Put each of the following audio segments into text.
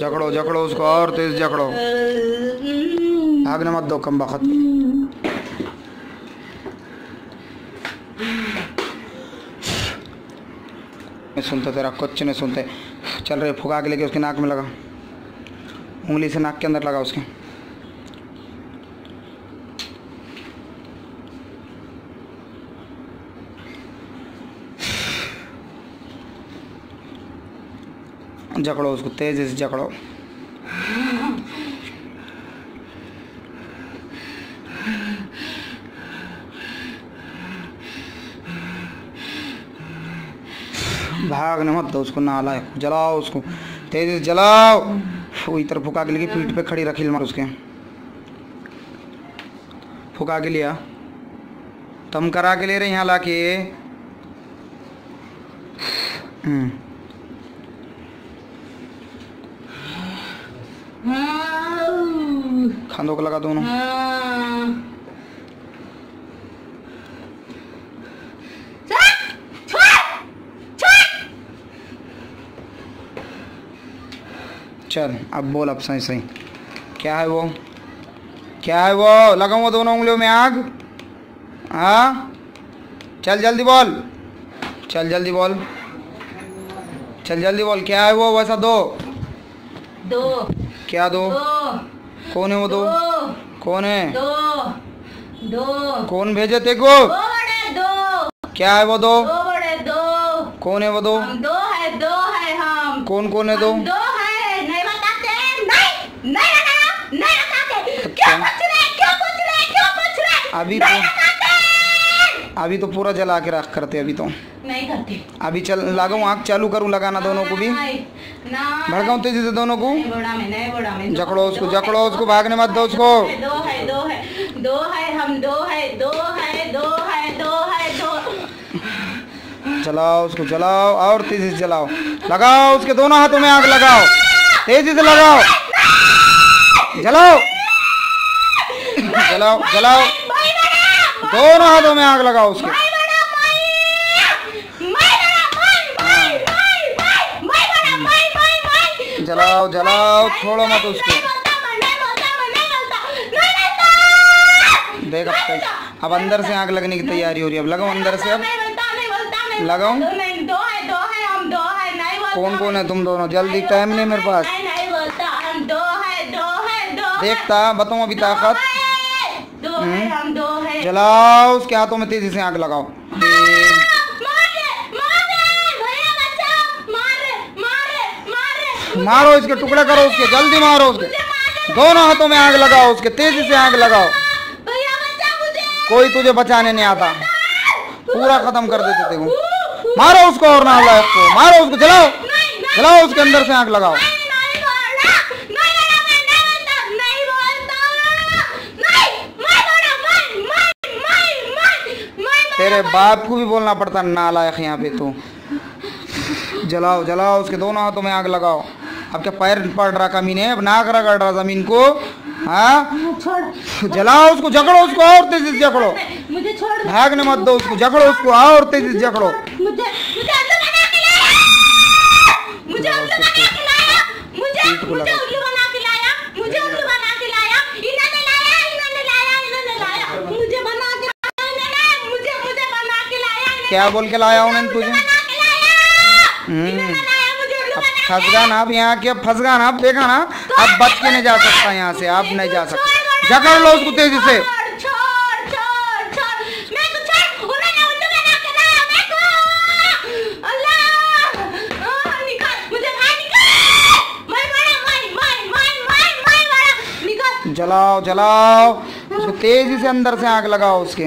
जकड़ो जकड़ो उसको और तेज जकड़ो, भागने मत दो कम बखत। मैं सुनता तेरा कुछ नहीं सुनते। चल रहे फुका के लेके उसके नाक में लगा, उंगली से नाक के अंदर लगा उसके। जकड़ो उसको तेज से जकड़ो। भागने मत दो उसको, नालायक। जलाओ उसको तेजी से जलाओ। वो इधर फुका के लिए पीठ पे खड़ी रखी मार उसके। फुका के लिया, तम करा के ले रहे यहाँ लाके। खांदों को लगा दोनों। चल अब बोल, अब सही सही क्या है वो, क्या है वो? लगाऊंगा दोनों उंगलियों में आग। हाँ चल जल्दी बोल, चल जल्दी बोल, चल जल्दी बोल। क्या है वो? वैसा दो दो। क्या दो? कौन है वो? दो कौन है? दो दो। कौन भेजे तेको? दो बड़े दो। क्या है वो? दो बड़े दो। कौन है वो? दो हम दो है हम। कौन है दो? दो है, नहीं बताते, नहीं बताते, नहीं बताते। क्यों पूछ रहे? अभी तो पूरा जला के रख करते। अभी तो नहीं करते। अभी चल लगाऊं, आँख चालू करूं लगाना दोनों को भी, भड़काऊं तेजी से दोनों को। जकड़ो उसको, जकड़ो उसको, भागने मत दो उसको। दो है, दो है, दो है, हम दो है, दो है, दो है, दो है, दो। जलाओ उसको, जलाओ और तेजी से जलाओ। लगाओ उसके दोनों हाथों में आग लगाओ, तेजी से लगाओ। जलाओ जलाओ जलाओ, दोनों हाथों में आग लगाओ उसके। जलाओ जलाओ, छोड़ो मत उसको। देख अब अंदर से आग लगने की तैयारी हो रही है। अब लगाओ अंदर से, अब लगाओ। कौन है तुम दोनों? जल्दी, टाइम नहीं मेरे पास। देखता बताऊं अभी ताकत। जलाओ उसके हाथों में, तेजी से आग लगाओ। मारो इसके टुकड़े करो उसके, जल्दी मारो उसके। दोनों हाथों में आग लगाओ उसके, तेजी से आग लगाओ। कोई तुझे बचाने नहीं आता, पूरा खत्म कर देते थे वो। मारो उसको और नालायक को, मारो उसको। जलाओ जलाओ उसके अंदर से आग लगाओ। तेरे बाप को भी बोलना पड़ता नालायक यहाँ पे तो। जलाओ जलाओ उसके दोनों हाथों में आग लगाओ। अब क्या पैर पड़ रहा कमीने, अब नाक रगड़ रहा जमीन को। हाँ जलाओ उसको, जकड़ो उसको और तेजी से जकड़ो। मुझे छोड़, भागने मत दो उसको, जकड़ो उसको और तेजी से जकड़ो। क्या बोल के लाया उन्होंने तुझे? अब फंसगा ना, अब यहाँ के अब फंसगा ना, अब देखा ना, अब बच के नहीं जा सकता यहाँ से, अब नहीं जा सकता। जकड़ लो उसको तेजी से। जलाओ जलाओ उसको, तेजी से अंदर से आग लगाओ उसके।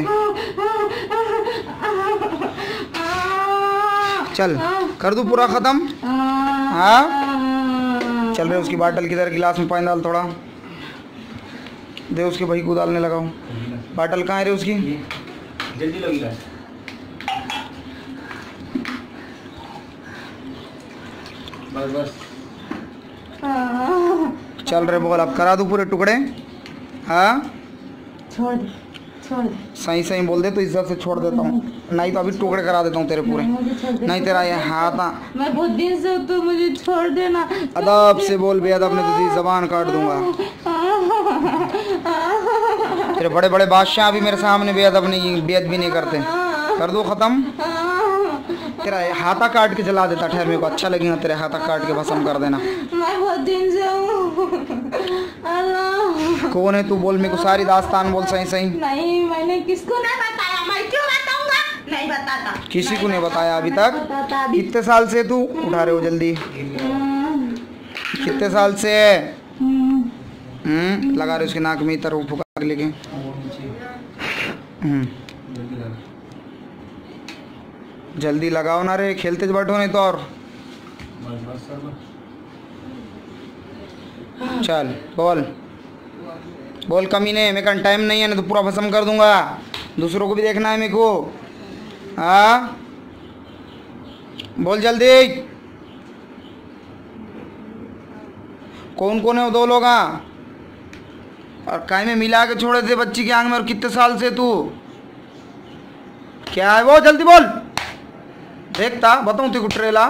चल कर दूं पूरा खत्म। हाँ चल रहे उसकी बाटल किधर? गिलास में पानी डाल थोड़ा, दे उसके भाई को डालने लगाओ। बाटल कहाँ है रे उसकी? जल्दी लगेगा। बस बस चल रहे बोल, अब करा दूं पूरे टुकड़े। हाँ छोड़ दे। छोड़ दे। सही सही बोल दे तो इज्जत से छोड़ देता हूँ, नहीं तो अभी टुकड़े करा देता हूँ तेरे पूरे। मुझे छोड़ दे। नहीं तेरा ये हाथ मैं बहुत दिन से तो मुझे छोड़ देना। अदब से बोल, बेअदब ने तुझी जबान काट दूंगा। तेरे बड़े बड़े बादशाह भी मेरे सामने बेअदब नहीं, बेअदब भी नहीं करते। कर दो खत्म। तेरा हाथा काट के जला देता, ठहर, मेरे को अच्छा लगेगा तेरे हाथा काट के भस्म कर देना। मैं बहुत दिन से हूँ। अल्लाह कौन है तू? बोल मेरे को सारी दास्तान बोल सही सही। नहीं, मैंने किसको नहीं बताया, मैं क्यों बताऊंगा? नहीं बताता। किसी को नहीं बताया अभी तक? कितने साल से तू उठा रहे हो? जल्दी, कितने साल से? लगा रहे उसके नाक में इतर फुका लेके। जल्दी लगाओ ना रे, खेलते बैठो नहीं तो। और चल बोल बोल कमीने, मेरे का टाइम नहीं है, ना तो पूरा भस्म कर दूंगा। दूसरों को भी देखना है मेरे को। हाँ बोल जल्दी। कौन कौन है वो दो लोग? और काय में मिला के छोड़े थे बच्ची के आंख में? और कितने साल से तू? क्या है वो? जल्दी बोल, देखता बताऊँ तेरे को ट्रेला।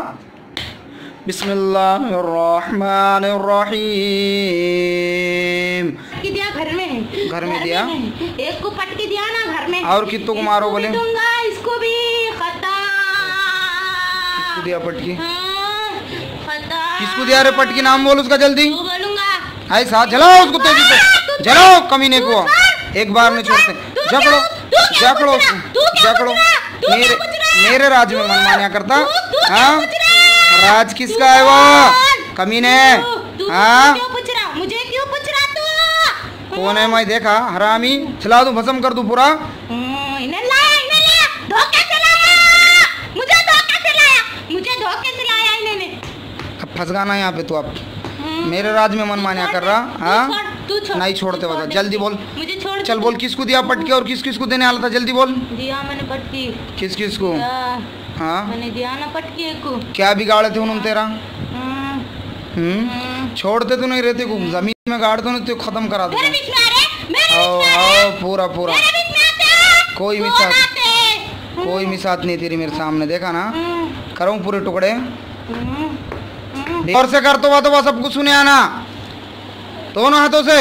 बिस्मिल्लाहिर्रहमानिर्रहीम। दिया घर में है, घर में दिया? एक को पटकी दिया ना घर में। और कितनों को मारो बोले? दूंगा इसको भी। खता किसको दिया पटकी? खता किसको दिया रे पटकी? नाम बोल उसका जल्दी। तू बोलूंगा। ऐ साथ जलाओ उसको तेजी से, जलाओ कमीने को, एक बार नहीं छोड़ते। जकड़ो जकड़ो जकड़ो। मेरे राज में मनमानिया करता? हाँ, राज किसका है वो कमीने? हाँ, मुझे क्यों पूछ रहा तू? कौन है? मैं देखा हरामी, चला दूं, भस्म कर दूं पूरा। इन्हें लाया, धोखे से लाया, मुझे धोखे से लाया, मुझे धोखे से लाया इन्होंने। अब फंस गाना यहाँ पे तू। अब मेरे राज में मनमानिया कर रहा? हाँ, नहीं छोड़ते बता, जल्दी बोल। मुझे छोड़। चल बोल, किसको दिया पटके और किस किस को देने वाला था? जल्दी बोल। दिया मैंने पटकी। किस किस को? हाँ, मैंने दिया ना पटकी को। क्या बिगाड़े थे उन्होंने तेरा? छोड़ते तो नहीं रहते को, जमीन में गाड़ते नहीं तो खत्म करा देते। आओ पूरा पूरा। कोई मिसात नहीं तेरी मेरे सामने, देखा ना? करूँ पूरे टुकड़े और से कर तो बस सब कुछ सुने आना, दोनों हाथों से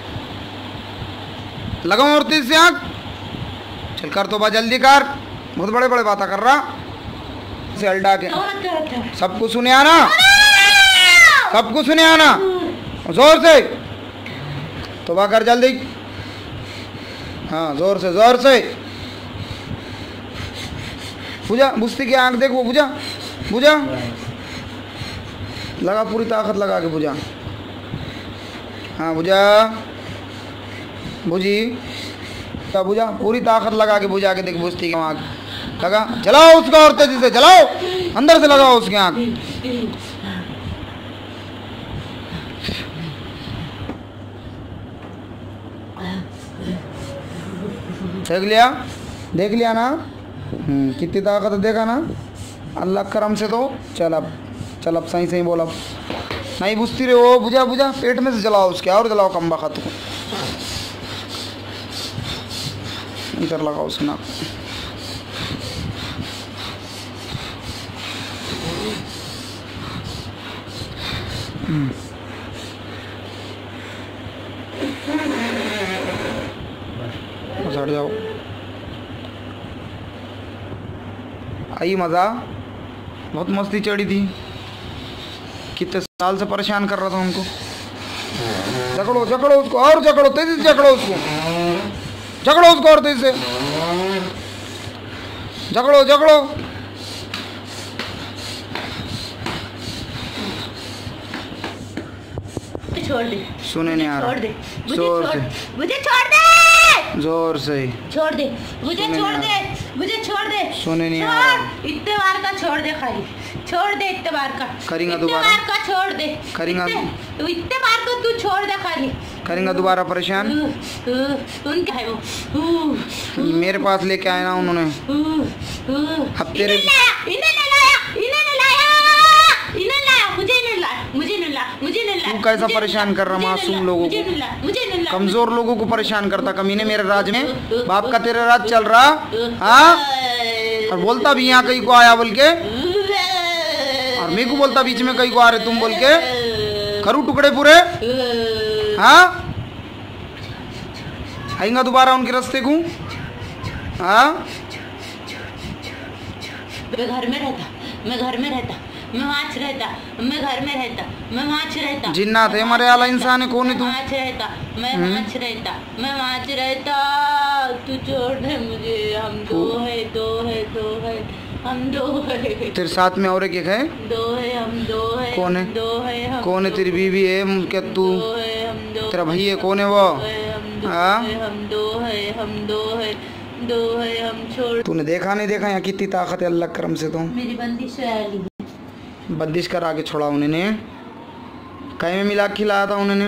लगाओ और तेज से आँख। चल कर तो बा, जल्दी कर, बहुत बड़े बड़े बातें कर रहा से अल्टा के। सब कुछ सुने आना, सब कुछ सुने आना, जोर से तोबा कर जल्दी। हाँ, जोर से बुझा, बुझती की आँख देख, वो बुझा लगा, पूरी ताकत लगा के बुझा। हाँ बुझा, बुझी, बुझा, पूरी ताकत लगा के बुझा के देख, बुझती की आँख लगा। जलाओ उसका और तेजी से जलाओ, अंदर से लगाओ उसकी आँख। देख लिया ना? कितनी ताकत है, देखा ना? अल्लाह करम से तो चल अब सही बोल। अब नहीं बुझती रे, वो बुझा पेट में से जलाओ उसके, और जलाओ कम बखत को, इधर लगाओ उसके नाक। हट जाओ। आई मज़ा, बहुत मस्ती चढ़ी थी। कितने साल से परेशान कर रहा था उनको। जकड़ो उसको, और जकड़ो तेजी से, जकड़ो उसको और तेजी से, जकड़ो। छोड़ दे, सुने नहीं आ रहा, छोड़ दे, जोर से, मुझे छोड़ दे, जोर से छोड़ दे, मुझे छोड़ दे, सुने नहीं आ रहा। इतने बार का छोड़ दे, खाली छोड़ दे, इतने बार का करेंगा दोबारा, इतने बार का छोड़ दे, करेंगा इतने बार को तू छोड़ दे, खाली करेंगा दोबारा परेशान। उनका है वो, मेरे पास लेके आए ना उन्होंने। अब तेरे मुझे नहीं लाया, तू कैसा परेशान कर रहा मासूम लोगों को? मुझे नहीं कमजोर लोगों को परेशान करता कमीने मेरे राज में। बाप का तेरा राज चल रहा, हाँ? और बोलता भी यहाँ कहीं को आया बोल के, और मेरे को बोलता बीच में कहीं को आ रहे तुम बोल के। करूँ टुकड़े पूरे, हाँ? आएगा दोबारा उनके रास्ते को, हाँ? मैं घर में रहता, मैं घर में रहता, मैं वहाँ रहता, मैं घर में रहता, मैं वहाँ रहता। जिन्नात है हमारे आला इंसान है, कौन है तू? मैं वहाँ रहता, मैं वहाँ रहता, मैं वहाँ रहता। तू छोड़ दे मुझे, हम दो है, दो है, दो है, हम दो है। तेरे साथ में और एक है? दो है, हम दो है। कौन है? दो है, हम कौन है? तेरी बीवी है क्या? तू? दो है, हम दो। तेरा भाई है? कौन है वो? हाँ? हम दो है, हम दो है, दो है, हम छोड़। तूने देखा नहीं देखा यहाँ कितनी ताकत है अल्लाह करम से? तो मेरी बंदिश है, बंदिश करा के छोड़ा उन्होंने, कहीं में मिला खिलाया था उन्होंने,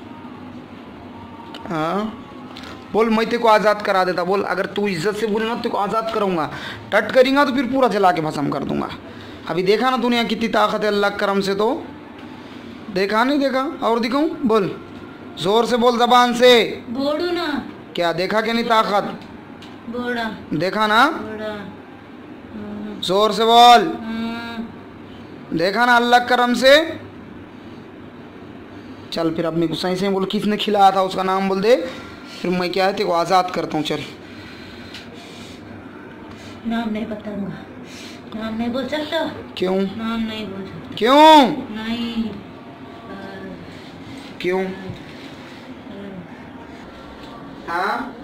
हाँ? बोल मैं तेरे को आज़ाद करा देता, बोल अगर तू इज्जत से बोलना तेरे को आज़ाद करूँगा, टट करेंगा तो फिर पूरा जला के भस्म कर दूंगा। अभी देखा ना तूने यहाँ कितनी ताकत है अल्लाह करम से? तो देखा नहीं देखा? और दिखाऊँ? बोल जोर से बोल, जबान से बोलू ना। क्या देखा कि नहीं ताकत? बोला देखा ना? बोला। जोर से बोल, देखा ना अल्लाह करम से? चल फिर अपनी गुस्साई से बोल किसने खिलाया था उसका नाम बोल दे, फिर मैं क्या है तेरे को आज़ाद करता हूँ। चल नाम नहीं बताऊंगा, नाम नहीं बोल सकता। क्यों? नाम नहीं बोल सकता। क्यों? नहीं। क्यों? हाँ?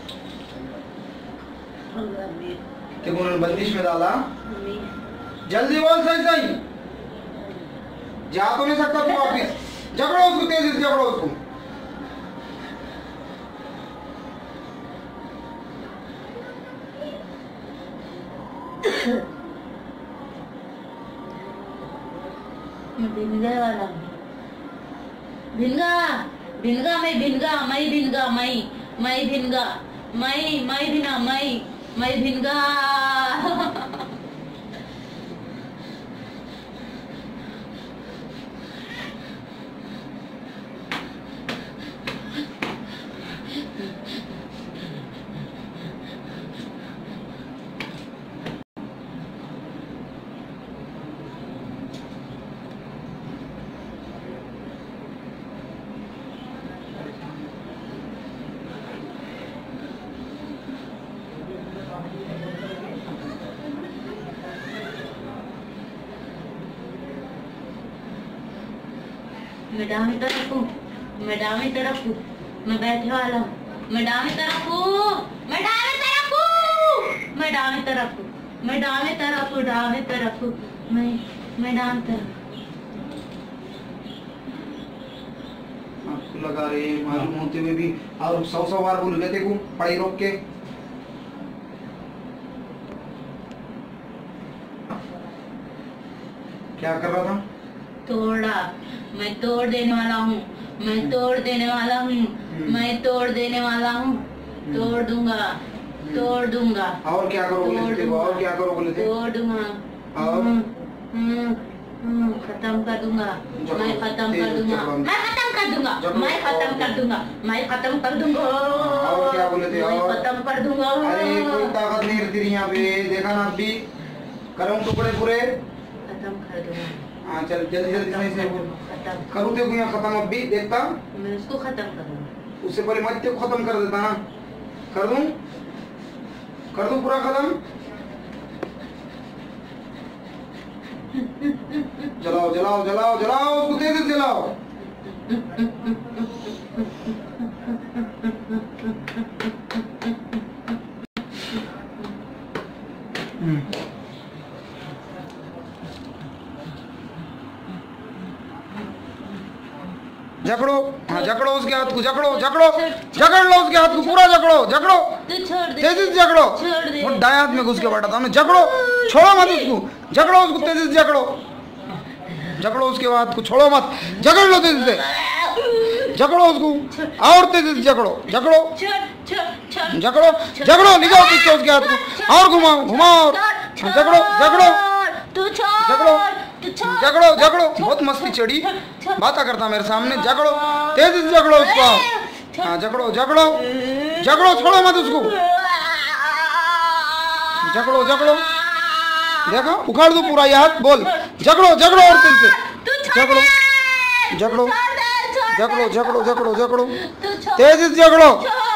तेरे को बंदिश में डाला? जल्दी बोल, सही सही। जा तो नहीं सकता तू वापिस, झगड़ो उसको, तेजी से झगड़ो उसको। भिनगा वाला भिनगा, भिनगा मैं भिनगा, मैं भिनगा, मैं भिनगा, मैं भिना, मैं भिनगा। मैं डामी तरफ हूँ, मैं डामी तरफ हूँ, मैं बैठे वाला हूँ, मैं डामी तरफ हूँ, मैं डामी तरफ हूँ, मैं डामी तरफ हूँ, मैं डामी तरफ हूँ, डामी तरफ हूँ, मैं डामी तरफ। आपको लगा रहे मालूम होते हुए भी और 100 बार बोल गए थे को पढ़ाई रोक के। क्या कर रहा था? तोड़ा, मैं तोड़ देने वाला हूँ, मैं तोड़ देने वाला हूँ, मैं तोड़ देने वाला हूँ, तोड़ दूंगा, तोड़ दूंगा। और क्या करोगे? देखो और क्या करोगे? तोड़ दूंगा और खत्म कर दूंगा, मैं खत्म कर दूंगा, मैं खत्म कर दूंगा, मैं खत्म कर दूंगा, मैं खत्म कर दूंगा। और क्या बोले थे? मैं खत्म कर दूंगा। अरे कोई ताकत नहीं रहती यहाँ पे, देखा ना अभी करूँ टुकड़े पूरे, खत्म कर दूंगा। हाँ चल जल्दी जल्दी से बोल, करूँ देखो यहाँ खत्म अभी देखता, मैं उसको खत्म करूंगा। उससे पहले मैं तेरे को खत्म कर देता ना, कर दूं पूरा खत्म। जलाओ जलाओ जलाओ जलाओ उसको, तेज से जलाओ। जकड़ो, हाँ जकड़ो उसके हाथ को, जकड़ो जकड़ो जकड़ लो उसके हाथ को, पूरा जकड़ो जकड़ो, तेजी से जकड़ो। वो दाएं हाथ में घुस के बैठा था ना, जकड़ो, छोड़ो मत उसको, जकड़ो उसको तेजी से जकड़ो, जकड़ो उसके हाथ को, छोड़ो मत, जकड़ लो तेजी से, जकड़ो उसको और तेजी से जकड़ो, जकड़ो जकड़ो जकड़ो, निकालो पीछे उसके हाथ को और घुमाओ घुमाओ, जकड़ो जकड़ो जकड़ो जकड़ो जकड़ो। बहुत मस्ती चढ़ी, बात करता मेरे सामने, जकड़ो तेजी से जकड़ो उसको, हाँ जकड़ो जकड़ो जकड़ो, छोड़ो मत उसको, जकड़ो जकड़ो, देखो उखाड़ दो पूरा ये हाथ, बोल जकड़ो जकड़ो और तिल से जकड़ो जकड़ो जकड़ो जकड़ो जकड़ो जकड़ो, तेजी से जकड़ो,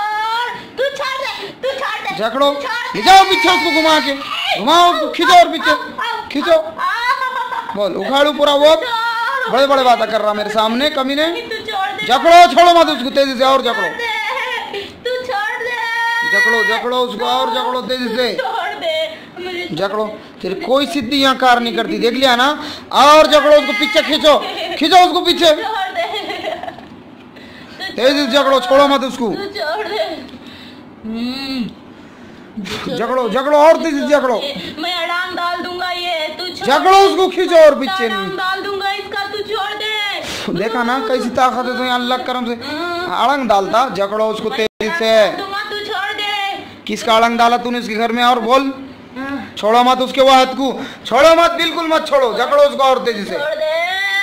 जकड़ो, खिंचाओ पीछे उसको, घुमा के घुमाओ उसको, खींचो और पीछे खींचो, बोल उखाड़ू पूरा। वो बड़े बड़े बातें कर रहा मेरे सामने कमीने, जकड़ो, छोड़ो मत उसको, तेजी से और जकड़ो, जकड़ो जकड़ो उसको और जकड़ो तेजी से, जकड़ो, तेरी कोई सिद्धि यहाँ कार नहीं करती, देख लिया ना, और जकड़ो उसको, पीछे खींचो, खींचो उसको पीछे, तेजी से जकड़ो, छोड़ो मत उसको, जकड़ो जकड़ो और तेजी से जकड़ो, मैं अड़ांग डाल दूंगा ये, तू जकड़ो उसको, खींचो और पीछे, अड़ांग डाल दूंगा इसका, तू छोड़ दे। देखा ना कैसी ताकत है, तो यहाँ अल्लाह करम से अड़ंग डालता, जकड़ो उसको तेजी से, तू छोड़ दे। किसका अड़ंग डाला तूने उसके घर में, और बोल छोड़ो मत उसके वो हाथ को, छोड़ो मत, बिल्कुल मत छोड़ो, जकड़ो उसको और तेजी से, छोड़ दे,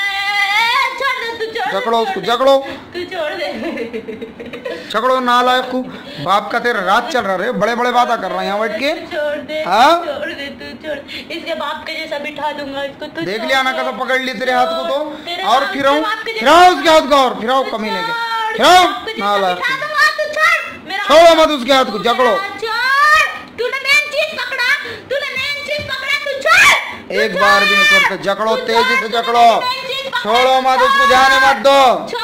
जकड़ो उसको, जकड़ो, तू छोड़ दे, जकड़ो, नालायक को, बाप का तेरा रात चल रहा है, बड़े बड़े बातें कर रहा है यहाँ बैठ के, छोड़ दे, हाँ? छोड़ दे, तू छोड़, इसके बाप के जैसा बिठा दूंगा इसको, तू देख लिया ना कैसा पकड़ ली तेरे हाथ को, तेरे तो और बाप फिराओ के बाप के फिराओ उसके हाथ को, और फिराओ कमीने के, फिराओ नालायक, छोड़ो मत उसके हाथ को, जकड़ो, एक बार भी नहीं करते, जकड़ो तेजी से जकड़ो, छोड़ो मत उसको, जाने मत दो,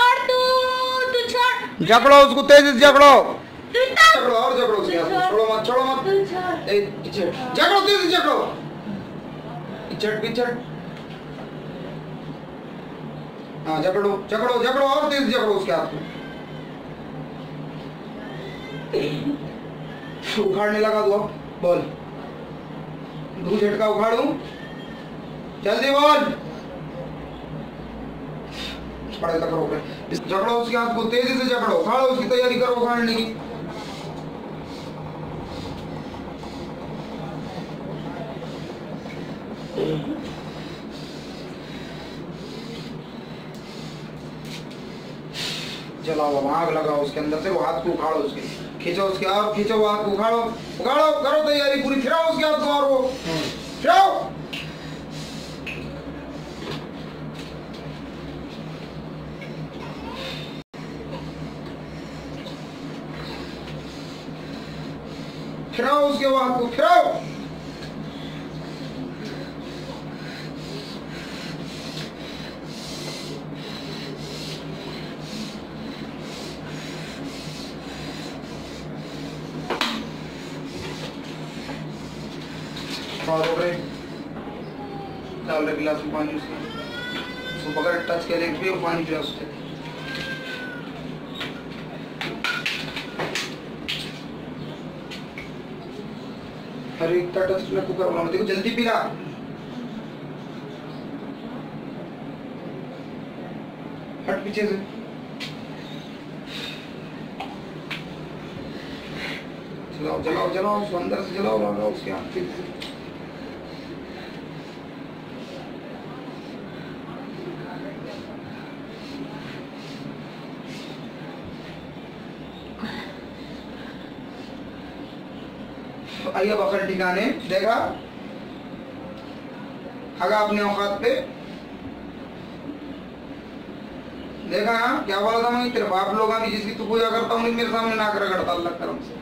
जकड़ो उसको तेजी से जकड़ो, जकड़ो और जकड़ो उसके हाथ को, छोड़ो मत, छोड़ो मत, जकड़ो तेजी से जकड़ो, पिछड़ पिछड़, हाँ जकड़ो जकड़ो जकड़ो और तेजी से जकड़ो उसके हाथ को, उखाड़ने लगा दो, बोल दो झटका उखाड़ू, जल्दी बोल, बड़े तक रोक रहे, जकड़ो उसके हाथ को, तेजी से जकड़ो, उखाड़ो, उसकी तैयारी करो उखाड़ने की, जलाओ, अब आग लगाओ उसके अंदर से, वो हाथ को उखाड़ो उसके, खींचो उसके, और खींचो वो हाथ को, उखाड़ो उखाड़ो, करो तैयारी पूरी, फिराओ उसके हाथ को, और वो फिराओ, फिराओ उसके हाथ को, फिराओ, और डाल रहे गिलास में पानी उसको पकड़, टच के लेग पे पानी पिया उससे, अरे इतना टच में कुकर बना, देखो जल्दी पी रहा, हट पीछे से, जलाओ जलाओ जलाओ उसको, अंदर से जलाओ, लगाओ उसके हाथ पे, आइए बकल ठिकाने, देखा आगा अपने औकात पे, देखा ना क्या बोला था मैं, तेरे बाप लोग भी जिसकी तू पूजा करता हूँ मेरे सामने नाक रगड़ता, अल्लाह करम से,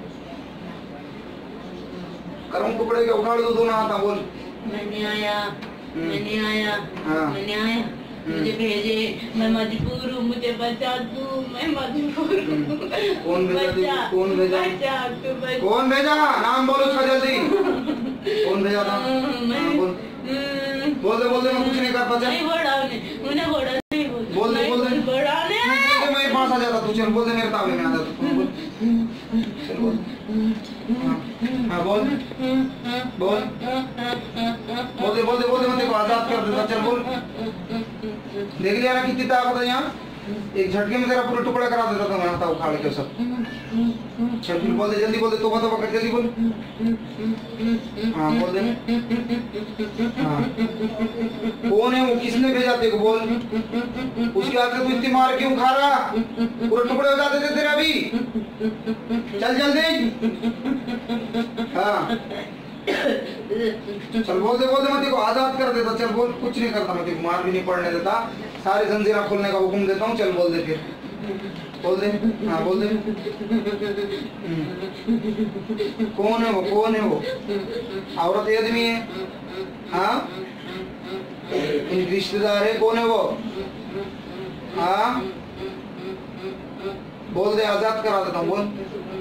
कर्म टुकड़े के उखाड़ दो दोनों हाथ, बोल मैंने आया, मैंने आया, हाँ। मैंने आया, मुझे भेजे, मैं मजबूर हूँ, मुझे बचा तू, मैं मजबूर हूँ, कौन भेजा, कौन भेजा, बचा तू, बचा, कौन भेजा, नाम बोलो उसका जल्दी, कौन भेजा था, बोल बोल दे, मैं कुछ नहीं कर पाता, नहीं बोलाने, उन्हें बोला नहीं, बोल दे बोलाने, मैं पास आ जाता, तू चल, बोल दे मेरे ताबे में आ जाता, बोल चल बोल, हाँ बोल बोल बोल दे मैं तेरे को आजाद कर देता, चल बोल, देख लिया ना कितनी ताकत है यहाँ, एक झटके में तेरा पूरा टुकड़ा करा देता था मैं, हाथ उखाड़ के सब। चल फिर बोल दे, जल्दी बोल दे, तोबा तोबा कर, जल्दी बोल। हाँ बोल दे। हाँ कौन है वो, किसने भेजा तेरे को, बोल। उसके आगे तू इतनी मार क्यों खा रहा, पूरे टुकड़े हो जाते थे तेरे अभी। चल जल्दी। हाँ चल बोल दे, बोल दे, मैं तेरे को आजाद कर देता। चल बोल, कुछ नहीं करता मैं तेरे को, मार भी नहीं पड़ने देता, सारी जंजीरें खोलने का हुक्म देता हूँ। चल बोल दे फिर, बोल दे। हाँ बोल दे। कौन है वो, कौन है वो, औरत है आदमी है? हाँ इनके रिश्तेदार है, कौन है वो? हाँ बोल दे, आजाद करा देता हूँ, बोल।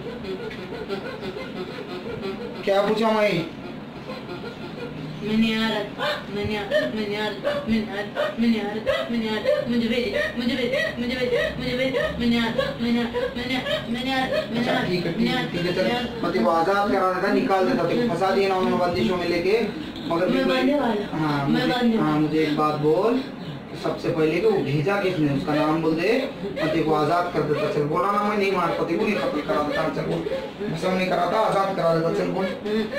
क्या पूछा मैं? मुझे ठीक है चल, मैं तेरे को आजाद करा देता, निकाल देता, तेरे को फंसा दिया ना उन्होंने बंदिशों में लेके, मगर हाँ मुझे एक बात बोल, सबसे पहले कि वो भेजा किसने, उसका नाम बोल दे, मैं तेरे को आजाद कर देता। चल बोला ना, मैं नहीं मारता तेरे को, नहीं कत्ल करा देता। चल बोल, भस्म नहीं कराता, आजाद करा देता। चल बोल।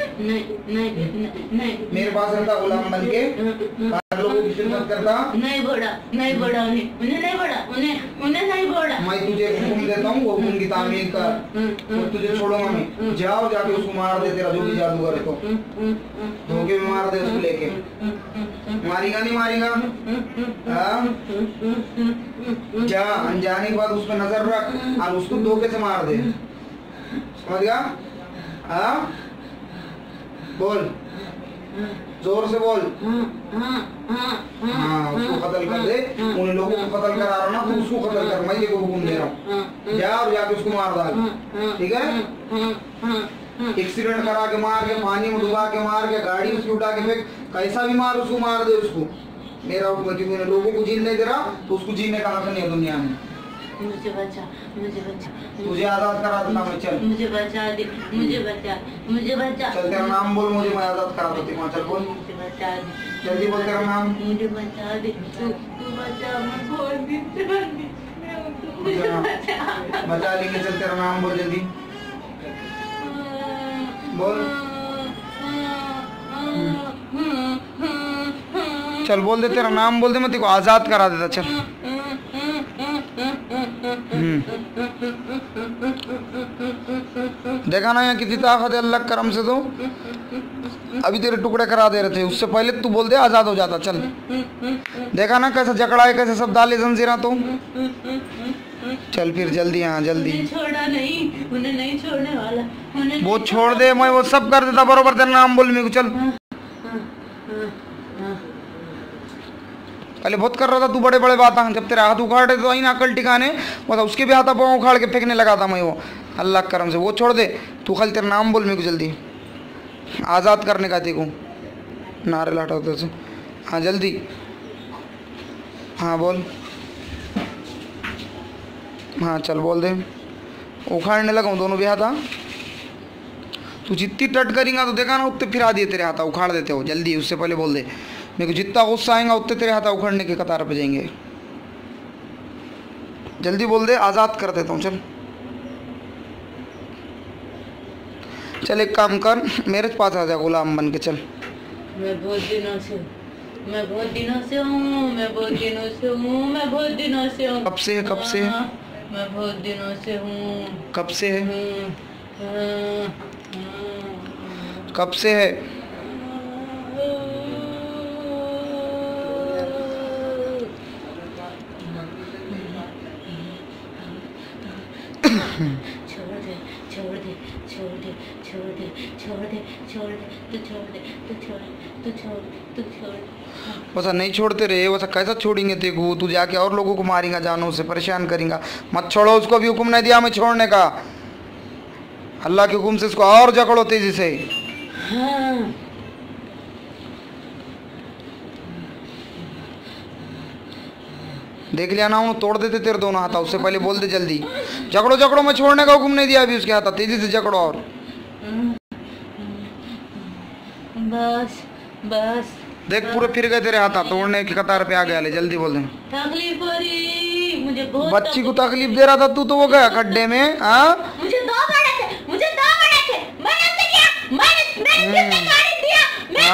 नहीं मेरे पास रहता गुलाम बन के, हर लोगों की खिदमत करता। नहीं बोला उन्हें नहीं बोला, उन्हें नहीं बोला। मैं तुझे हुक्म देता हूँ, वो हुक्म की तामील कर, तो तुझे छोड़ूंगा मैं। जाओ जाके उसको मार दे, तेरा जो भी जादूगर है तो धोखे में मार दे उसको लेके। मारेगा नहीं मारेगा? जा, अनजाने के बाद उस पर नजर रख और उसको धोखे से मार दे, समझ गया? हाँ बोल, जोर से बोल। हाँ उसको कत्ल कर दे, उन लोगों को कत्ल करा रहा ना, तो उसको कत्ल कर, मैं ये को हुक्म दे रहा हूँ। जा और जाके उसको मार डाल, ठीक है? एक्सीडेंट करा के मार के, पानी में डुबा के मार के, गाड़ी उसकी उठा के फेंक, कैसा भी मार, उसको मार दे उसको। मेरा हुक्म है, तूने लोगों को जीने दे रहा तो उसको जीने का हक नहीं है दुनिया में। मुझे बचा तुझे आजाद करा देता मैं। चल मुझे बचा दे, मुझे बचा। चल तेरा नाम बोल, मुझे मैं आजाद करा देती हूँ। चल बोल, मुझे बचा दे, जल्दी बोल तेरा नाम। मुझे बचा दे, तू बचा, मैं बहुत दिन से मुझे बचा लेंगे। चल तेरा नाम बोल जल्दी बोल। चल बोल दे, तेरा नाम बोल दे, मैं तेरे को आजाद करा देता। चल देखा ना यहाँ कितनी ताकत है अल्लाह के करम से, तो अभी तेरे टुकड़े करा दे रहे थे, उससे पहले तू बोल दे आजाद हो जाता। चल देखा ना कैसा जकड़ा है, कैसे सब डाले जंजीरा। तो चल फिर जल्दी, हाँ जल्दी। छोड़ा नहीं, उन्हें नहीं छोड़ने वाला, वो छोड़ दे, मैं वो सब कर देता बरोबर। तेरा नाम बोल मेरे को। चल पहले बहुत कर रहा था तू, बड़े बड़े बात, जब तेरे हाथ उखाड़े तो आई ना अकल ठिकाने, मतलब उसके भी हाथ पाँव उखाड़ के फेंकने लगा था मैं। वो अल्लाह के करम से वो छोड़ दे, तू खाली तेरा नाम बोल मेरे को जल्दी, आज़ाद करने का तेरे को नारे लाटा होता से। हाँ जल्दी, हाँ बोल। हाँ चल बोल दे, उखाड़ने लगा हूँ दोनों भी हाथ। तू जितनी टट करेंगा तो देखा ना उतने फिरा दिए तेरे हाथ उखाड़ देते हो। जल्दी उससे पहले बोल दे, मेरे को जितना गुस्सा आएगा उतने तेरे हाथ उखाड़ने के कतार पे जाएंगे। जल्दी बोल दे, आज़ाद कर देता हूँ। चल चल एक काम कर, मेरे पास आ जा गुलाम बन के। चल मैं बहुत दिनों से हूँ, मैं बहुत दिनों से हूँ, मैं बहुत दिनों से हूँ, मैं बहुत दिनों से हूँ। कब से है, कब से है? मैं बहुत दिनों से हूँ। कब से है, कब से है? छोड़ दे, छोड़ दे, छोड़ दे, छोड़ दे, छोड़ दे, छोड़ दे, तू छोड़ दे, तू छोड़, तू छोड़, तू छोड़। वैसा नहीं छोड़ते रहे, वैसा कैसा छोड़ेंगे तेरे को? तू जाके और लोगों को मारेगा, जानों से परेशान करेगा। मत छोड़ो उसको, भी हुक्म नहीं दिया मैं छोड़ने का, अल्लाह के हुक्म से इसको और जकड़ो तेजी से। हाँ। देख लिया ना, उन्होंने तोड़ देते तेरे दोनों हाथ। उससे पहले बोल दे जल्दी, जकड़ो जकड़ो, मैं छोड़ने का हुक्म नहीं दिया अभी उसके हाथ, तेजी से जकड़ो। और बस देख पूरे फिर गए तेरे हाथ, तोड़ने की कतार पे आ गया। ले जल्दी बोल दे। तकलीफ हो रही मुझे बहुत बच्ची को तकलीफ दे रहा था तू, तो वो गया खड्डे में। हाँ मुझे 2 बड़े थे, मैंने उसे क्या, मैंने गाड़ी दिया,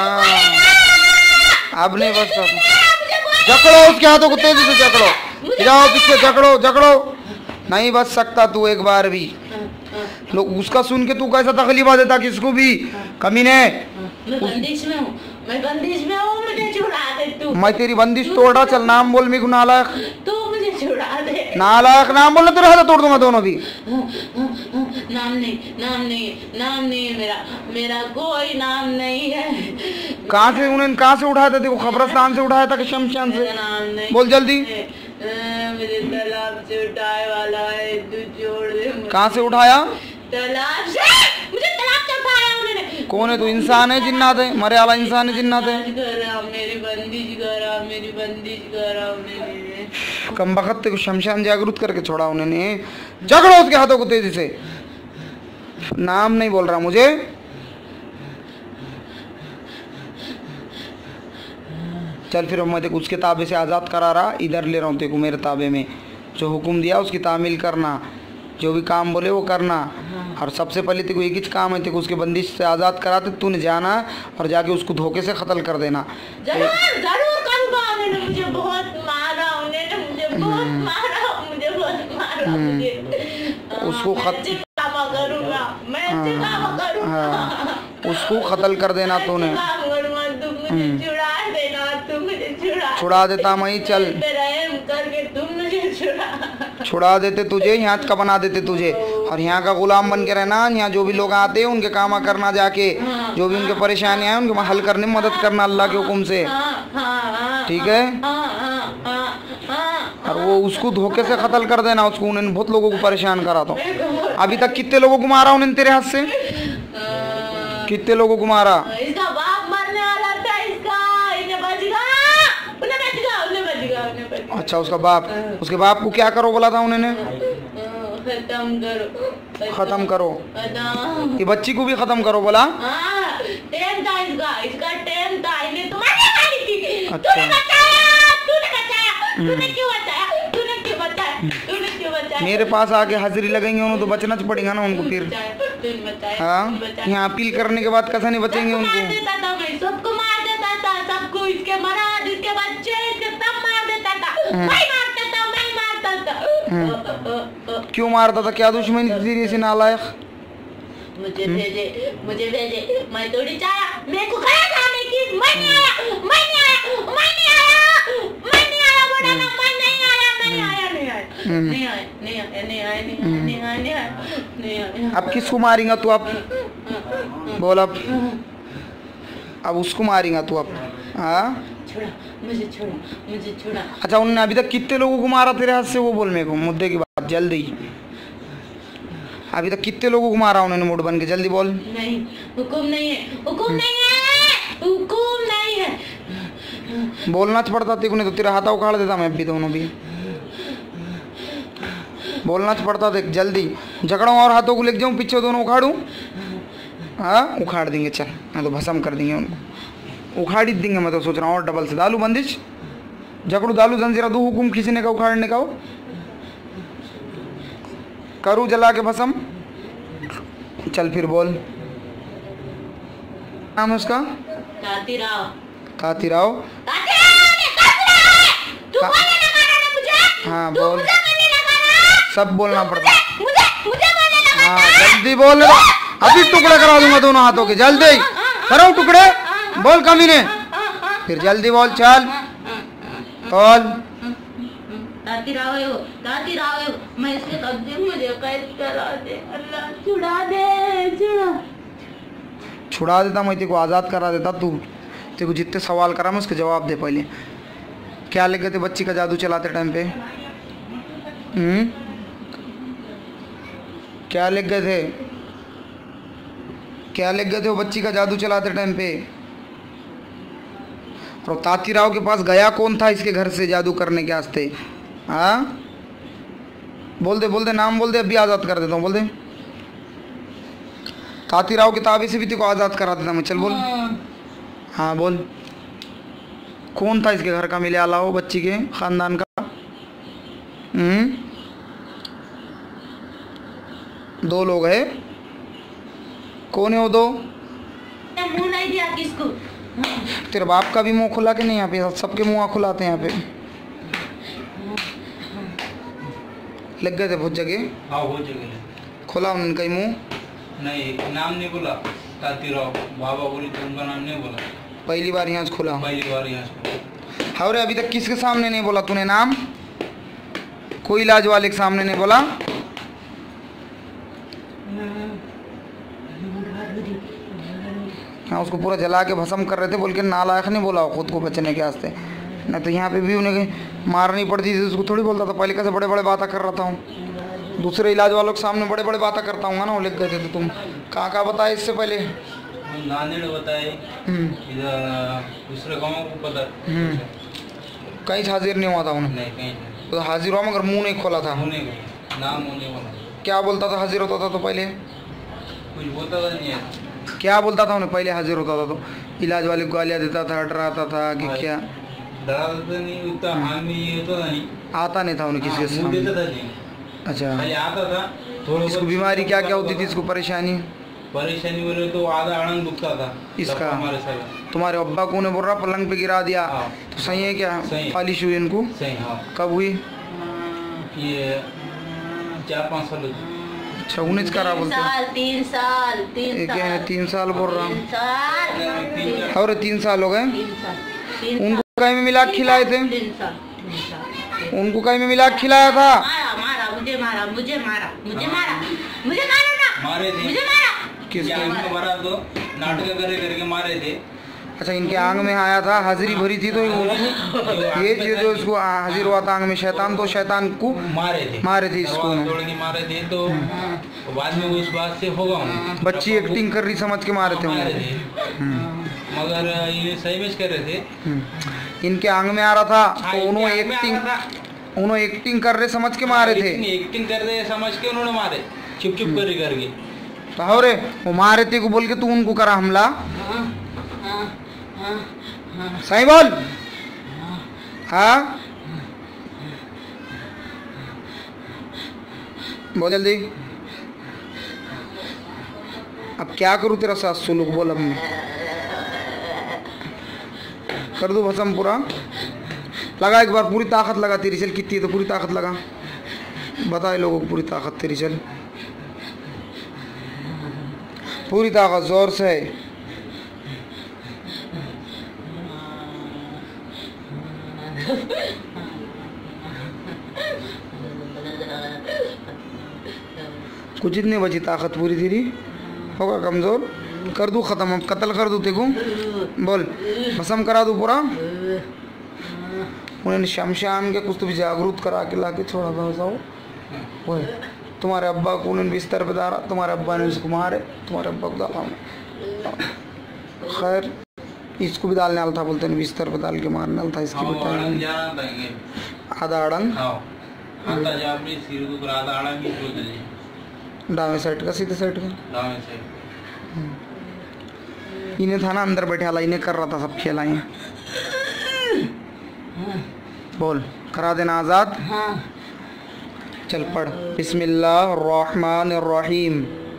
अब नहीं बस जकड़ो उसके हाथों को तेजी से जकड़ो, जाओ पीछे जकड़ो जकड़ो, नहीं बच सकता तू एक बार भी। लोग उसका सुन के तू कैसा तकलीफ देता किसको भी, कमीने। मैं बंदिश में हूँ, मुझे छुड़ा दे तू। मैं तेरी बंदिश तोड़ रहा, चल नाम बोल मेरे को नालायक, तू मुझे छुड़ा दे। नालायक नाम बोलना, तेरे हाथ तोड़ दूंगा दोनों भी। नाम नहीं है मेरा कोई नाम नहीं है। कहाँ से उन्हें कहाँ से उठाया था देखो, खबरस्तान से उठाया था कि शमशान से? नाम नहीं, बोल जल्दी। मुझे तालाब से उठाए वाला है, तू छोड़ दे मुझे। कहाँ से उठाया? तालाब से, मुझे तालाब से उठाया उन्होंने। कौन है तू, इंसान है जिन्नात है, मरे वाला इंसान है जिन्नात है? मेरी बंदिश करा उन्होंने। कम बखत को शमशान जागरूक करके छोड़ा उन्होंने। जकड़ो उसके हाथों को तेजी से, नाम नहीं बोल रहा मुझे। चल फिर मैं देखो उसके ताबे से आज़ाद करा रहा, इधर ले रहा हूँ तेको मेरे ताबे में। जो हुक्म दिया उसकी तामील करना, जो भी काम बोले वो करना। और सबसे पहले तेको एक ही काम है, तेको उसके बंदिश से आज़ाद कराते तूने जाना और जाके उसको धोखे से कत्ल कर देना। जरूर करूँगा। उन्होंने मुझे बहुत मारा, उसको करूँगा, उसको कत्ल कर देना तूने। छुड़ा देता मैं, चल छुड़ा देते तुझे, यहाँ का बना देते तुझे, और यहाँ का गुलाम बन के रहना। यहाँ जो भी लोग आते हैं उनके काम करना, जाके जो भी उनके परेशानियाँ हैं उनके हल करने में मदद करना अल्लाह के हुक्म से, ठीक है? और वो उसको धोखे से कत्ल कर देना उसको। उन्होंने बहुत लोगों को परेशान करा, तो अभी तक कितने लोगों को मारा उन्होंने तेरे हाथ से? कितने लोगों को मारा? इसका बाप मरने वाला था, इन्हें बच गया। अच्छा उसका बाप, उसके बाप को क्या करो बोला था उन्होंने? खत्म करो। ये बच्ची को भी खत्म करो बोला? टेम था इसका टेम था, इन्हें तुम्हारी मारी थी। अच्छा तूने क्यों बचाया? मेरे पास आके हाजिरी लगेंगे उन्होंने तो बचना पड़ेगा ना उनको फिर। हाँ यहाँ अपील करने के बाद कैसा नहीं बचेंगे उनको? सबको मार देता था, सबको, इसके मराद, इसके बच्चे, इसके सब मार देता था। मैं मारता था। क्यों मारता था, क्या दुश्मनी थी से नालायक? मुझे भेजे, मैं थोड़ी चाहा, मेरे को कहा खाने की, मैं नहीं आया, अब किसको मारेगा तू? अब बोल, अब उसको मारेगा तू अब? हाँ मुझे छोड़ा। अच्छा उन्होंने अभी तक कितने लोगों को मारा तेरे हाथ से, वो बोल मेरे को, मुद्दे की बात जल्दी। अभी तक कितने लोगों को मारा उन्होंने मूड बन के, जल्दी बोल। नहीं, हुक्म नहीं है। बोलना पड़ता तेरे को, नहीं तो तेरा हाथ उखाड़ देता मैं अभी दोनों भी। बोलना पड़ता, देख जल्दी जकड़ूँ और हाथों को लेके जाऊँ पीछे दोनों उखाड़ूँ? हाँ उखाड़ देंगे, चल मैं तो भस्म कर देंगे उनको, उखाड़ ही देंगे। मैं तो सोच रहा हूँ और डबल से डालू बंदिश, जकड़ू डालू जंजीरा, दो हुक्म खींचने का उखाड़ने का, करूँ जला के भस्म। चल फिर बोल, नाम है उसका? तातीराव। हाँ बोल, सब बोलना पड़ता। हाँ जल्दी बोल, अभी टुकड़े करा दूंगा दोनों हाथों के, जल्दी करो टुकड़े, बोल कमीने, फिर जल्दी बोल, चल बोल। मैं इसके कब्जे में मुझे कैद करा दे अल्लाह, छुड़ा देता मैं, तेरे को आज़ाद करा देता। तू तेरे को जितने सवाल करा मैं उसके जवाब दे। पहले क्या लिख गए थे बच्ची का जादू चलाते टाइम पे? क्या लिख गए थे? क्या लिख गए थे वो बच्ची का जादू चलाते टाइम पे? और तातीराव के पास गया कौन था इसके घर से जादू करने के वास्ते? हाँ बोल दे नाम बोल दे, अभी आज़ाद कर देता हूँ, बोल दे। तातीराव के ताबे से भी तेरे को आज़ाद करा देता मैं, चल बोल। हाँ बोल, कौन था इसके घर का मिले आला हो बच्ची के ख़ानदान का? दो लोग हैं। कौन है वो दो? मुंह नहीं दिया किसको? तेरे बाप का भी मुंह खुला के नहीं? यहाँ पे सबके मुंह खुलाते हैं यहाँ पे। लग गए थे बहुत जगह। हाँ बहुत जगह खुला उनका ही मुंह? नहीं, नाम नहीं बोला। तातीराव बाबा बोली तो उनका नाम नहीं बोला। पहली बार यहाँ से खुला? पहली बार यहाँ से। हाँ रे, अभी तक किसके सामने नहीं बोला तूने नाम? कोई इलाज वाले के सामने नहीं बोला? हाँ, उसको पूरा जला के भस्म कर रहे थे बोल के नालायक नहीं बोला खुद को बचने के वास्ते। नहीं तो यहाँ पे भी उन्हें मारनी पड़ती थी, उसको थोड़ी बोलता था। पहले कैसे बड़े बड़े बातें कर रहा था हूँ, दूसरे इलाज वालों के सामने बड़े बड़े बातें करता हूँ ना। वो लिख गए थे तो तुम कहाँ बताए इससे पहले? नांदेड़ बताए, इधर दूसरे गाँव को पता। कहीं हाजिर नहीं हुआ था उन्हें? नहीं, कहीं नहीं। तो हाजिर हुआ मगर मुँह नहीं खोला था? नाम होने वाला। क्या बोलता था हाजिर होता था तो पहले? कुछ बोलता था नहीं है। क्या बोलता था उन्हें पहले हाजिर होता था तो? इलाज वाले को गालियाँ देता था, डराता था कि क्या? डराता था नहीं, उतना हाथ में ये होता था नहीं। आता नहीं था उन्हें किसी के मुँह देता सामने? था नहीं। अच्छा, खाली आता था थोड़ा। इसको बीमारी क्या क्या होती थी इसको? परेशानी बोले तो आधा अड़ंग दुखता था इसका। हमारे साथ तुम्हारे अब्बा को ने बोल रहा पलंग पे गिरा दिया? हाँ। तो सही है क्या? सही। फालिश हुई इनको? सही। हाँ, कब हुई? ये 4-5 साल। अच्छा, 19 का रहा बोलते? 3 साल 3 साल बोल रहा हूँ। 3 साल और 3 साल हो गए। 3 साल। उनको कहीं में मिला खिलाए थे? 3 साल। उनको कहीं में मिला खिलाया था? मारा मुझे मारा ना। मारे थे। मुझे मारा। किसको मारा? तो नाटक करके मारे थे। अच्छा, इनके आंग में आया था, हाजिरी भरी थी तो उसको ये चीज जो उसको हाजिर हुआ था आंग में शैतान, तो शैतान को मारे थे इसको तोड़ के मारे थे। तो बाद में उस बात से होगा बच्ची एक्टिंग कर रही समझ के मारे थे मारे उन्हें। थे, मगर ये सही में कर रहे थे। इनके आंग में आ रहा था तो उन्होंने एक्टिंग कर रहे समझ के मारे थे। एक्टिंग कर रहे समझ के उन्होंने मारे, चुप करके। तो हो रे, वो मारे थे को बोल के तू उनको करा हमला? सही बोल। हाँ बोल जल्दी। अब क्या करूँ तेरा साथ सुलूक? बोल अब मैं कर दूँ भस्म पूरा? लगा एक बार, पूरी ताकत लगा तेरी। चल कितनी तो पूरी ताकत लगा, बताए लोगों को पूरी ताकत तेरी। चल पूरी ताकत जोर से। कुछ इतनी बची ताकत पूरी तेरी? होगा कमज़ोर? कर दूँ ख़त्म, अब कत्ल कर दूँ तेको? बोल, भस्म करा दूँ पूरा? उन्हें शमशान के कुछ तो भी जागरूक करा के ला के छोड़ा था बताओ। वो तुम्हारे अब्बा को उन्होंने बिस्तर पे डाला, तुम्हारे अब्बा ने उसको मारे, तुम्हारे अब्बा को डाला। खैर इसको भी डालने वाला था, बोलते हैं बिस्तर पे डाल के मारने वाला था इसकी बेटा। आधा अड़ंग डावे साइड का, सीधे साइड का इन्हें था ना अंदर बैठे वाला, इन्हें कर रहा था सब खेला। बोल, करा देना आज़ाद? चल पढ़, बिस्मिल्लाहिर्रहमानिर्रहीम।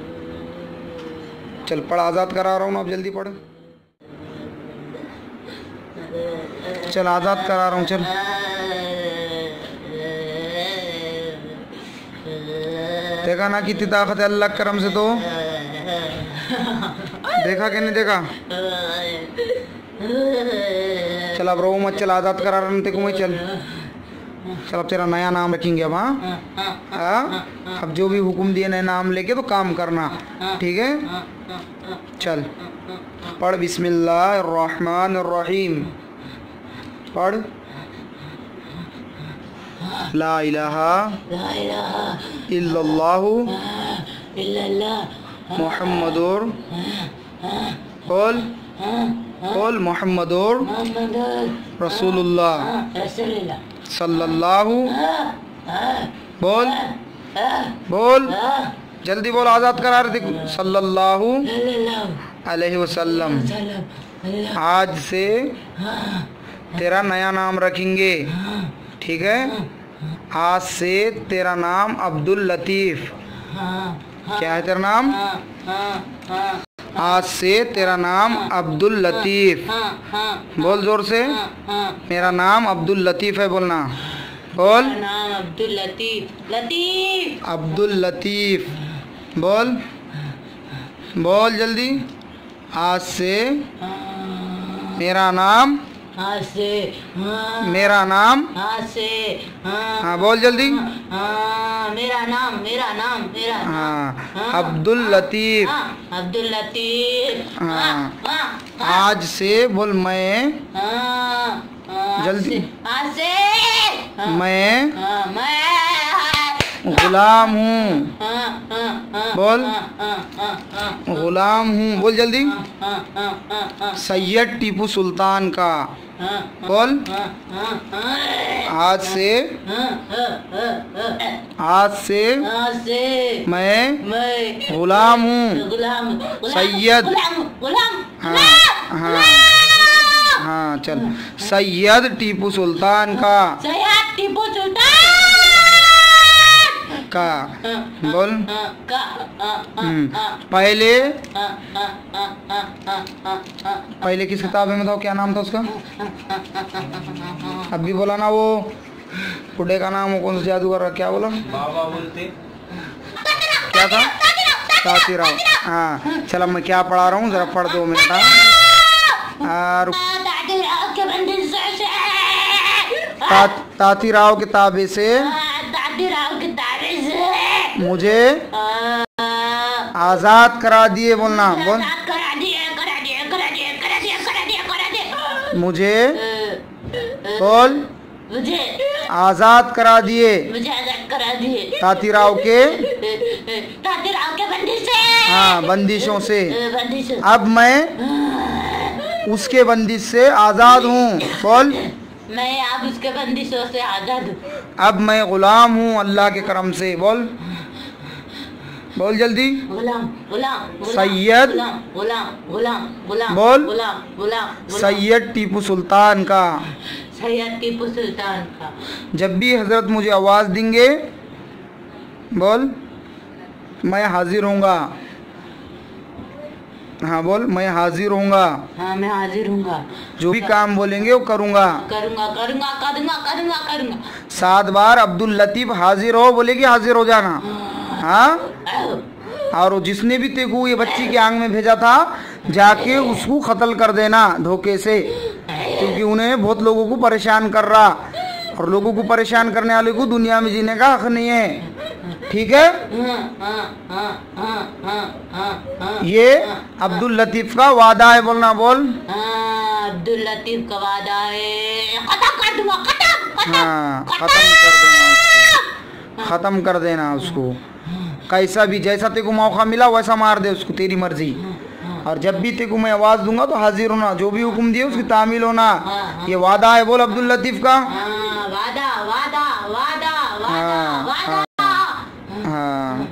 चल पढ़, आज़ाद करा रहा हूँ ना, अब जल्दी पढ़। चल आज़ाद करा रहा हूँ, चल। देखा ना कितनी ताकत है अल्लाह के करम से? तो देखा कि नहीं देखा? चल अब रो मत, चल आज़ाद करा रहा हूँ तेको मैं। चल चल, अब तेरा नया नाम रखेंगे अब। हाँ, अब जो भी हुक्म दिए नए नाम लेके तो काम करना, ठीक है? चल पढ़, बिस्मिल्लाहिर्रहमानिर्रहीम। पढ़, ला इलाहा इल्लल्लाहु मुहम्मदुर, बोल मुहम्मदुर रसूलुल्लाह सल्लल्लाहु, बोल जल्दी बोल, आज़ाद करा रहे थे। सल्लल्लाहु अलैहि वसल्लम। आज से तेरा नया नाम रखेंगे, ठीक है? आज से तेरा नाम अब्दुल लतीफ़। क्या है तेरा नाम? आज से तेरा नाम अब्दुल लतीफ़। बोल जोर से। मेरा नाम अब्दुल लतीफ़ है, बोलना। बोल। नाम अब्दुल लतीफ़। लतीफ़। अब्दुल लतीफ़। बोल बोल जल्दी। आज से मेरा नाम, आज से मेरा नाम, आज से हाँ बोल जल्दी। मेरा नाम, मेरा नाम, मेरा हाँ अब्दुल लतीफ़। अब्दुल लतीफ़। हाँ आज से बोल। मैं जल्दी। आज से मैं मैं गुलाम हूँ। बोल। गुलाम हूँ, बोल जल्दी। सैयद टीपू सुल्तान का। बोल। आज से, आज से आज से मैं गुलाम हूँ। गुलाम सैयद। गुलाम। हाँ हाँ हाँ चल। सैयद टीपू सुल्तान का। सैयद टीपू सुल्तान का। बोल। का। पहले, पहले किस किताब में बताओ क्या नाम था उसका? अब भी बोला ना, वो बुढ़े का नाम, वो कौन सा जादूगर का, क्या बोला? बाबा बोलते। क्या था? तातीराव। हाँ चल, अब मैं क्या पढ़ा रहा हूँ जरा पढ़ दो मिनट। तातीराव के ताबे से मुझे आजाद करा दिए। बोलना। बोल। मुझे, बोल, मुझे आजाद करा दिए। मुझे आजाद करा दिए तातीराव के, तातीराव के बंदिश से। हाँ बंदिशों से। बंदिश। अब मैं उसके बंदिश से आजाद हूँ। बोल। मैं अब उसके बंदिशों से आजाद हूँ। अब मैं गुलाम हूँ अल्लाह के करम से। बोल बोल जल्दी। गुलाम। गुलाम। सैयद। गुलाम। गुलाम। गुलाम। गुलाम। बोल। गुलाम। गुलाम। सैयद टीपू सुल्तान का। सैयद टीपू सुल्तान का। जब भी हजरत मुझे आवाज़ देंगे, बोल, मैं हाजिर होऊंगा। हाँ बोल। मैं हाजिर होऊंगा। हाँ मैं हाजिर हूँगा। जो भी काम बोलेंगे वो करूँगा। करूँगा करूँगा करूँगा करूँगा करूँगा। 7 बार अब्दुल लतीफ़ हाजिर हो बोलेगी, हाजिर हो जाना। हाँ। और जिसने भी तेको ये बच्ची के आंग में भेजा था, जाके उसको कत्ल कर देना धोखे से, क्योंकि उन्हें बहुत लोगों को परेशान कर रहा, और लोगों को परेशान करने वाले को दुनिया में जीने का हक नहीं है। ठीक है? ये अब्दुल लतीफ़ का वादा है। बोलना। बोल। अब्दुल लतीफ़ का वादा है। खत्म कर दूंगा। खत्म। हाँ खत्म कर देना उसको, खत्म कर देना उसको। कैसा भी, जैसा तेको मौका मिला वैसा मार दे उसको, तेरी मर्जी। और जब भी तेको मैं आवाज़ दूंगा तो हाजिर होना, जो भी हुक्म दिए उसकी तामील होना। ये वादा है। बोल अब्दुल लतीफ़ का। वादा वादा वादा वादा वादा। हाँ।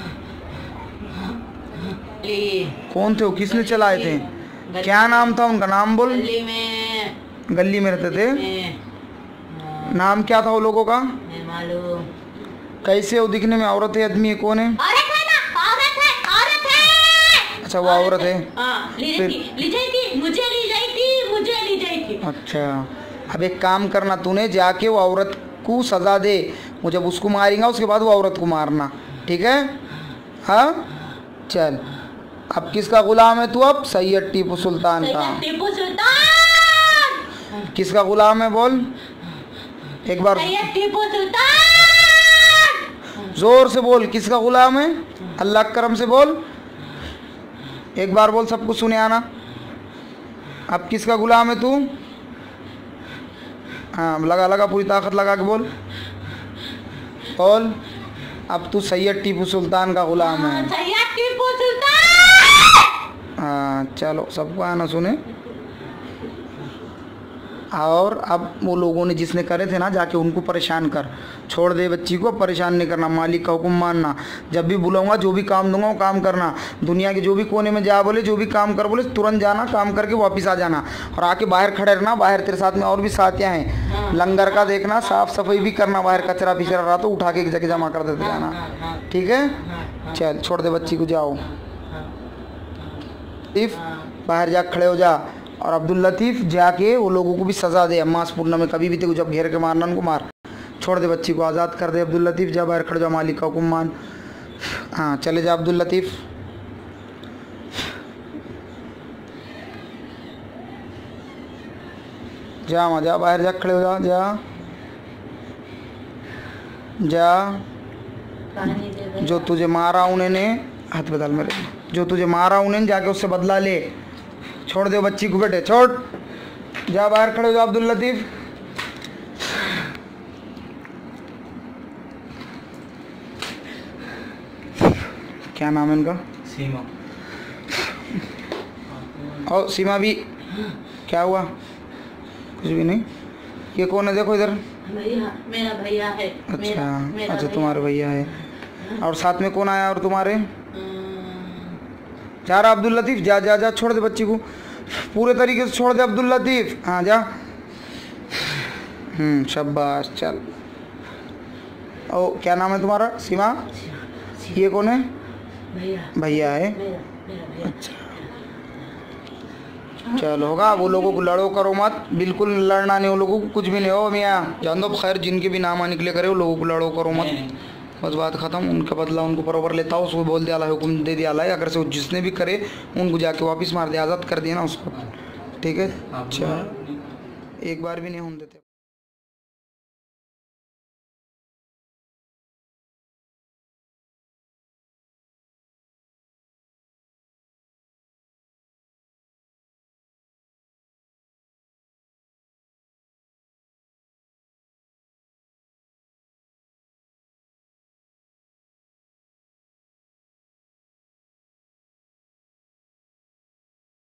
कौन थे वो? किसने चलाए थे? क्या नाम था उनका? नाम बोल। गली में रहते थे। नाम क्या था वो लोगों का? मालूम। कैसे वो दिखने में? औरत है, आदमी है, कौन है? औरत है ना, औरत है, औरत है। अच्छा वो औरत है। ली जाई थी, मुझे ली जाई थी, मुझे ली जाई थी। अच्छा अब एक काम करना, तूने जाके वो औरत को सजा दे। वो जब उसको मारेगा उसके बाद वो औरत को मारना, ठीक है? हाँ चल। अब किसका गुलाम है तू? अब सैयद टीपू सुल्तान का। टीपू सुल्तान। किसका गुलाम है? बोल एक बार सैयद टीपू सुल्तान। जोर से बोल। किसका गुलाम है? अल्लाह के करम से बोल। एक बार बोल, सबको सुने आना। अब किसका गुलाम है तू? हाँ लगा लगा, पूरी ताकत लगा के बोल। बोल। अब तू सैयद टीपू सुल्तान का गुलाम है। सैयद टीपू सुल्तान। हाँ चलो, सबको आना सुने। और अब वो लोगों ने जिसने करे थे ना, जाके उनको परेशान कर। छोड़ दे बच्ची को, परेशान नहीं करना, मालिक का हुक्म मानना। जब भी बुलाऊंगा, जो भी काम दूंगा वो काम करना। दुनिया के जो भी कोने में जा बोले, जो भी काम कर बोले, तुरंत जाना, काम करके वापस आ जाना। और आके बाहर खड़े रहना। बाहर तेरे साथ में और भी साथियाँ हैं, लंगर का देखना, साफ सफाई भी करना, बाहर कचरा पिचरा रहा तो उठा के एक जगह जमा कर देते हाँ, जाना, हाँ, हाँ, ठीक है? हाँ, चल छोड़ दे बच्ची को, जाओ हाँ, लतीफ़ हाँ। बाहर जा खड़े हो जा। और अब्दुल लतीफ़ जाके वो लोगों को भी सज़ा दे, अम्मास पूर्णा में कभी भी तेको जब घेर के मारना उनको मार, छोड़ दे बच्ची को, आज़ाद कर दे। अब्दुल लतीफ़ जा बाहर खड़े हो जा, मालिक का हुक्म मान। हाँ चले जा अब्दुल लतीफ़। जा वहाँ जा, बाहर जा खड़े हो जा, जा जा। पानी दे दे। जो तुझे मारा उन्होंने, हाथ बदल मेरे, जो तुझे मारा उन्हें जाके उससे बदला ले। छोड़ दे बच्ची को बेटे, छोड़, जा बाहर खड़े हो जा अब्दुल लतीफ़। क्या नाम है इनका? सीमा। और सीमा भी, क्या हुआ? कुछ भी नहीं। ये कौन है? देखो इधर। भैया, मेरा भैया है। अच्छा मेरा अच्छा, भैया। तुम्हारे भैया है। और साथ में कौन आया? और तुम्हारे अम्म, जा रहा अब्दुल लतीफ़, जा जा जा, छोड़ दे बच्ची को, पूरे तरीके से छोड़ दे अब्दुल लतीफ़। हाँ जा। शाबाश, चल। ओ क्या नाम है तुम्हारा? सीमा। ये कौन है? भैया। भैया है। मेरा भैया। अच्छा चल होगा। वो लोगों को लड़ो करो मत, बिल्कुल लड़ना नहीं, वो लोगों को कुछ भी नहीं हो मियाँ, जान दो। खैर जिनके भी नाम निकले करे वो लोगों को लड़ो करो मत, नहीं, बस बात ख़त्म। उनका बदला उनको बराबर लेता हो, उसको बोल दिया ला, हुक्म दे दिया ला, अगर से जिसने भी करे उनको जाके वापस मार दे, आज़ाद कर दिया ना उसको, ठीक है? अच्छा एक बार भी नहीं होने देते।